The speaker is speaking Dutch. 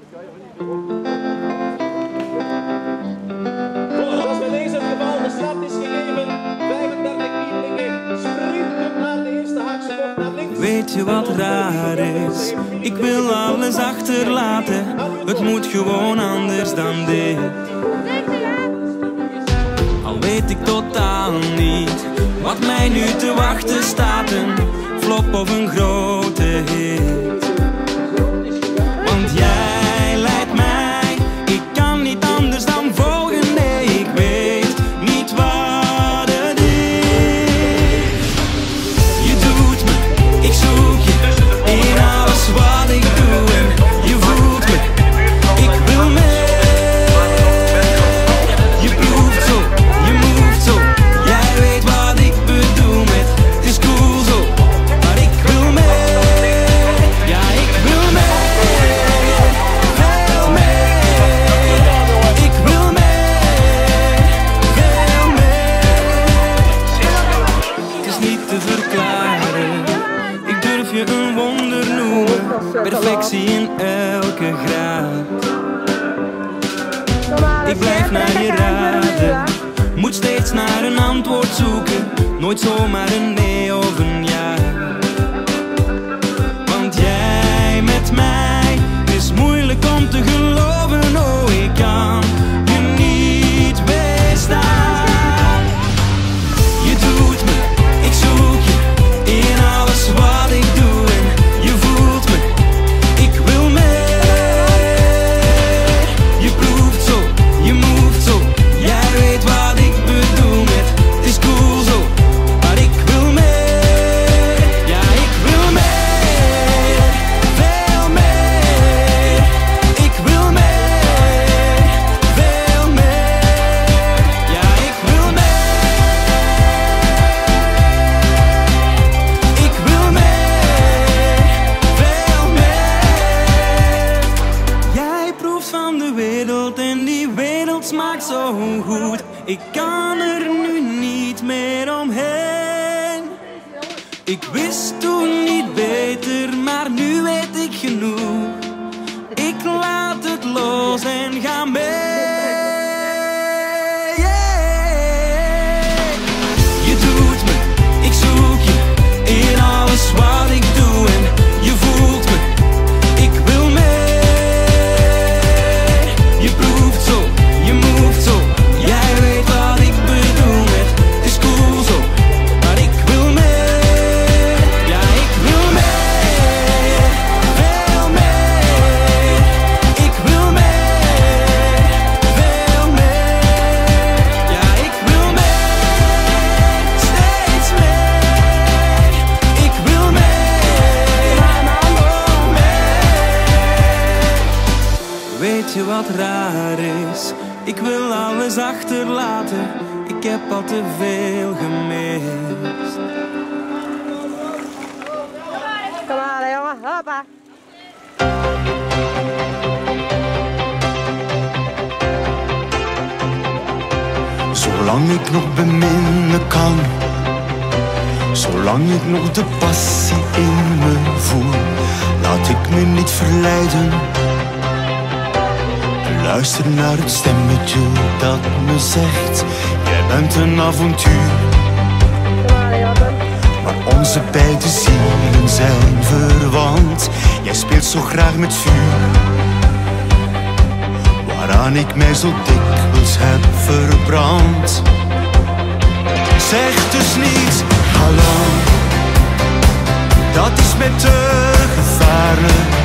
Zoals bij deze het geval, de start is gegeven. 35 Kievelingen sprinten naar de eerste haakse bocht naar links. Weet je wat raar is? Ik wil alles achterlaten. Het moet gewoon anders dan dit. Al weet ik totaal niet wat mij nu te wachten staat. Een flop of een grote hit. Want jij leidt mij, ik kan niet anders dan volgen. Nee, ik weet niet wat het is. Je doet me, ik zoek je in alles wat ik doe. En je voelt me, ik wil mee. Je proeft zo, je moved zo. Jij weet wat ik bedoel met het is cool zo. Maar ik wil mee, ja ik wil mee. Veel mee, ik wil mee. Veel mee. Het is niet te verklaren, ik durf je een wonder noemen. Perfectie in elke graad. Ik blijf naar je raden, moet steeds naar een antwoord zoeken. Nooit zomaar een nee of een ja. Want jij met mij, het is moeilijk om te geloven. Oh, ik kan je niet weerstaan. Je doet me, ik zoek je in alles wat ik doe. En je voelt me, ik wil mee. Je proeft zo, je moved zo. Jij weet wat ik bedoel met het is cool zo. Maar ik wil mee, ja ik wil mee. Veel mee, ik wil mee. Veel mee, ja ik wil mee. Ik wil mee, veel mee. Jij proeft van de wereld en die wereld smaakt zo goed. Ik kan er nu niet meer omheen. Ik wist toen niet beter, maar nu weet ik genoeg. Ik laat het los en ga mee. Je doet me, ik zoek je in alles wat ik doe. En je voelt me, ik wil mee. Je proeft zo, je moved zo. Jij weet wat ik bedoel met het is cool zo. Maar ik wil mee, ja ik wil mee. Veel mee, ik wil mee. Veel mee, ja ik wil mee. Steeds mee, ik wil mee. Oh mee. Weet je wat raar is? Ik wil alles achterlaten. Ik heb al te veel gemist. Kom maar, jongen. Hoppa. Zolang ik nog beminnen kan, zolang ik nog de passie in me voel, laat ik me niet verleiden. Luister naar het stemmetje dat me zegt: jij bent een avontuur. Maar onze beide zielen zijn verwant. Jij speelt zo graag met vuur, waaraan ik mij zo dikwijls heb verbrand. Zeg dus niet hallo, dat is mij te gevaarlijk.